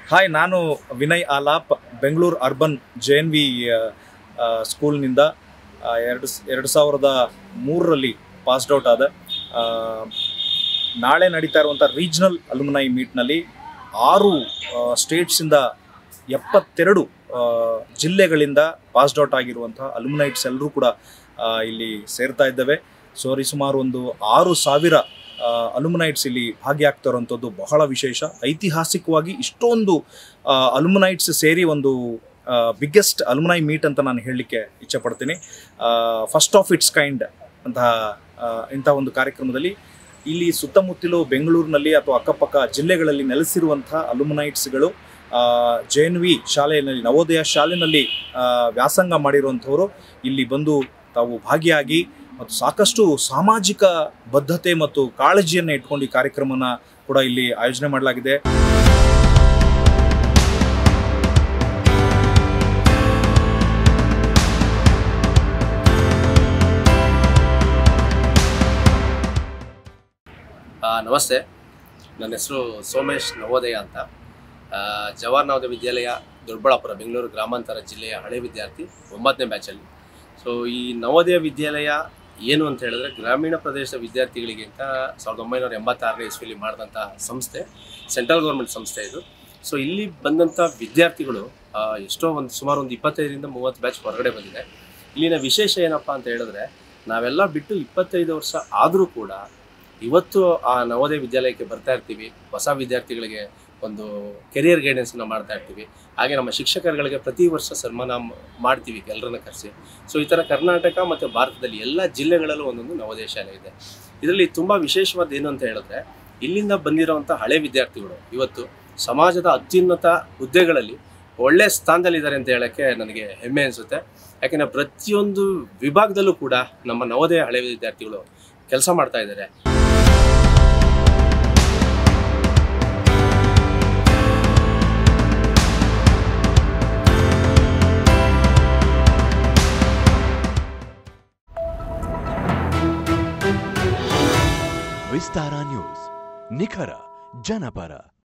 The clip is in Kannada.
ಹಾಯ್, ನಾನು ವಿನಯ್ ಆಲಾಪ್, ಬೆಂಗಳೂರು ಅರ್ಬನ್ JNV ಸ್ಕೂಲ್ನಿಂದ 2003ರಲ್ಲಿ ಪಾಸ್ಡ್ ಔಟ್ ಆದ. ನಾಳೆ ನಡೀತಾ ಇರುವಂಥ ರೀಜ್ನಲ್ ಅಲುಮ್ನೈ ಮೀಟ್ನಲ್ಲಿ 6 ಸ್ಟೇಟ್ಸಿಂದ 72 ಜಿಲ್ಲೆಗಳಿಂದ ಪಾಸ್ಡ್ ಔಟ್ ಆಗಿರುವಂಥ ಅಲುಮ್ನೈಟ್ಸ್ ಎಲ್ಲರೂ ಕೂಡ ಇಲ್ಲಿ ಸೇರ್ತಾ ಇದ್ದೇವೆ. ಸುಮಾರು ಒಂದು 6,000 ಅಲುಮ್ನೈಟ್ಸ್ ಇಲ್ಲಿ ಭಾಗಿಯಾಗ್ತಾ ಇರುವಂಥದ್ದು ಬಹಳ ವಿಶೇಷ. ಐತಿಹಾಸಿಕವಾಗಿ ಇಷ್ಟೊಂದು ಅಲುಮ್ನೈಟ್ಸ್ ಸೇರಿ ಒಂದು ಬಿಗ್ಗೆಸ್ಟ್ ಅಲುಮ್ನೈ ಮೀಟ್ ಅಂತ ನಾನು ಹೇಳಲಿಕ್ಕೆ ಇಚ್ಛೆಪಡ್ತೀನಿ. ಫಸ್ಟ್ ಆಫ್ ಇಟ್ಸ್ ಕೈಂಡ್ ಇಂಥ ಒಂದು ಕಾರ್ಯಕ್ರಮದಲ್ಲಿ ಇಲ್ಲಿ ಸುತ್ತಮುತ್ತಲು ಬೆಂಗಳೂರಿನಲ್ಲಿ ಅಥವಾ ಅಕ್ಕಪಕ್ಕ ಜಿಲ್ಲೆಗಳಲ್ಲಿ ನೆಲೆಸಿರುವಂಥ ಅಲುಮ್ನೈಟ್ಸ್ಗಳು JNV ಶಾಲೆಯಲ್ಲಿ, ನವೋದಯ ಶಾಲೆಯಲ್ಲಿ ವ್ಯಾಸಂಗ ಮಾಡಿರುವಂಥವರು ಇಲ್ಲಿ ಬಂದು ತಾವು ಭಾಗಿಯಾಗಿ ಮತ್ತು ಸಾಕಷ್ಟು ಸಾಮಾಜಿಕ ಬದ್ಧತೆ ಮತ್ತು ಕಾಳಜಿಯನ್ನು ಇಟ್ಕೊಂಡು ಈ ಕಾರ್ಯಕ್ರಮನ ಕೂಡ ಇಲ್ಲಿ ಆಯೋಜನೆ ಮಾಡಲಾಗಿದೆ. ನಮಸ್ತೆ, ನನ್ನ ಹೆಸರು ಸೋಮೇಶ್ ನವೋದಯ ಅಂತ. ಜವಾಹರ್ ನವೋದಯ ವಿದ್ಯಾಲಯ ದೊಡ್ಡಬಳ್ಳಾಪುರ, ಬೆಂಗಳೂರು ಗ್ರಾಮಾಂತರ ಜಿಲ್ಲೆಯ ಹಳೆ ವಿದ್ಯಾರ್ಥಿ, 9ನೇ ಬ್ಯಾಚಲ್ಲಿ. ಸೊ ಈ ನವೋದಯ ವಿದ್ಯಾಲಯ ಏನು ಅಂತ ಹೇಳಿದ್ರೆ, ಗ್ರಾಮೀಣ ಪ್ರದೇಶದ ವಿದ್ಯಾರ್ಥಿಗಳಿಗೆ ಅಂತ 1986ನೇ ಇಸ್ವಿಯಲ್ಲಿ ಮಾಡಿದಂಥ ಸಂಸ್ಥೆ, ಸೆಂಟ್ರಲ್ ಗೌರ್ಮೆಂಟ್ ಸಂಸ್ಥೆ ಇದು. ಸೊ ಇಲ್ಲಿ ಬಂದಂಥ ವಿದ್ಯಾರ್ಥಿಗಳು ಸುಮಾರು ಒಂದು 25ರಿಂದ 30 ಬ್ಯಾಚ್ ಹೊರಗಡೆ ಬಂದಿದೆ. ಇಲ್ಲಿನ ವಿಶೇಷ ಏನಪ್ಪ ಅಂತ ಹೇಳಿದ್ರೆ, ನಾವೆಲ್ಲ ಬಿಟ್ಟು 25 ವರ್ಷ ಆದರೂ ಕೂಡ ಇವತ್ತು ಆ ನವೋದಯ ವಿದ್ಯಾಲಯಕ್ಕೆ ಬರ್ತಾ ಇರ್ತೀವಿ. ಹೊಸ ವಿದ್ಯಾರ್ಥಿಗಳಿಗೆ ಒಂದು ಕೆರಿಯರ್ ಗೈಡೆನ್ಸನ್ನು ಮಾಡ್ತಾ ಇರ್ತೀವಿ. ಹಾಗೆ ನಮ್ಮ ಶಿಕ್ಷಕರುಗಳಿಗೆ ಪ್ರತಿ ವರ್ಷ ಸನ್ಮಾನ ಮಾಡ್ತೀವಿ ಎಲ್ಲರನ್ನ ಕರೆಸಿ. ಸೊ ಈ ಥರ ಕರ್ನಾಟಕ ಮತ್ತು ಭಾರತದಲ್ಲಿ ಎಲ್ಲ ಜಿಲ್ಲೆಗಳಲ್ಲೂ ಒಂದೊಂದು ನವೋದಯ ಶಾಲೆ ಇದೆ. ಇದರಲ್ಲಿ ತುಂಬ ವಿಶೇಷವಾದ ಏನು ಅಂತ ಹೇಳಿದ್ರೆ, ಇಲ್ಲಿಂದ ಬಂದಿರೋವಂಥ ಹಳೆ ವಿದ್ಯಾರ್ಥಿಗಳು ಇವತ್ತು ಸಮಾಜದ ಅತ್ಯುನ್ನತ ಹುದ್ದೆಗಳಲ್ಲಿ ಒಳ್ಳೆಯ ಸ್ಥಾನದಲ್ಲಿದ್ದಾರೆ ಅಂತ ಹೇಳೋಕ್ಕೆ ನನಗೆ ಹೆಮ್ಮೆ ಅನಿಸುತ್ತೆ. ಯಾಕೆಂದರೆ ಪ್ರತಿಯೊಂದು ವಿಭಾಗದಲ್ಲೂ ಕೂಡ ನಮ್ಮ ನವೋದಯ ಹಳೆ ವಿದ್ಯಾರ್ಥಿಗಳು ಕೆಲಸ ಮಾಡ್ತಾ ಇದ್ದಾರೆ. ವಿಸ್ತಾರ ನ್ಯೂಸ್, ನಿಖರ ಜನಪರ.